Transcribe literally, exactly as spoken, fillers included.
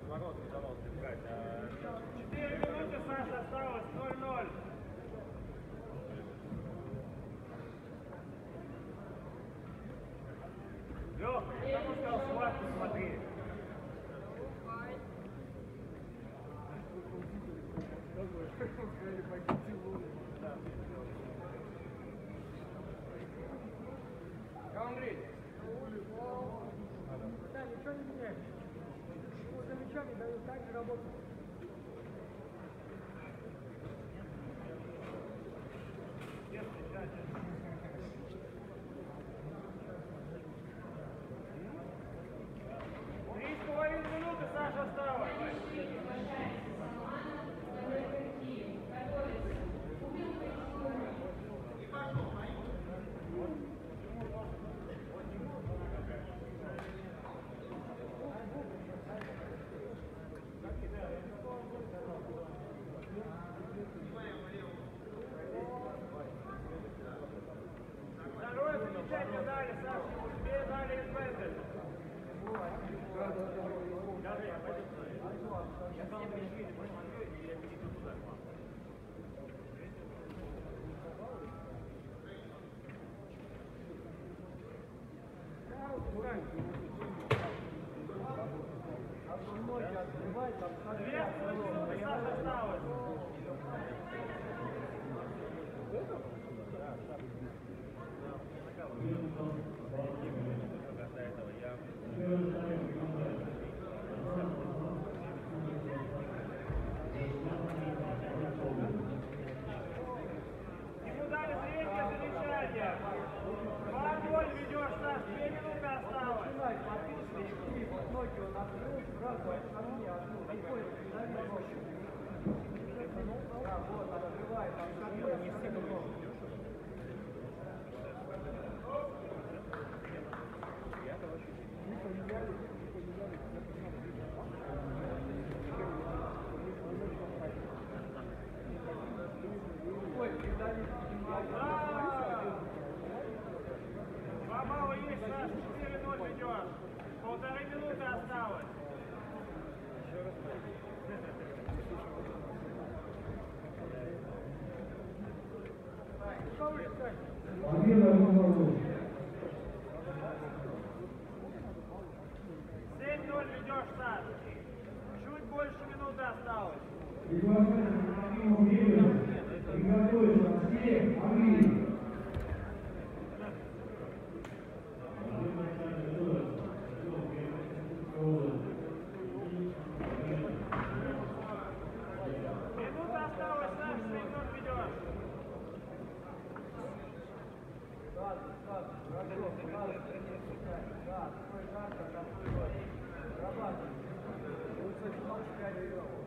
четыре минуты, Саша, осталось ноль ноль. Лёх, я кому сказал, схватку смотри. Андрей. Да, ничего не меняется. За мячами дают так же работать. Три с половиной минуты, Саша, осталось. Второе замечание дали, Саша, тебе дали инвентарь. Я там пришли, ты посмотрел, или я перейду туда к вам? Две минуты, Саша, осталось. Ему дали третье замечание. два ноль ведешь, Саш, две минуты осталось. Ноги он открыл, сразу ко мне одну, рукой придави ночью. Да, вот, открывает, открывает, не все ноги. Два балла есть, Саш, четыре ноль ведешь. Полторы минуты осталось. семь ноль ведешь, Саш. Чуть больше минуты осталось. Минута осталась, Саш, семь ноль ведешь. Да, да, хорошо, пожалуйста, да, такой жарко, такой зарабатывай. Вот, кстати, пять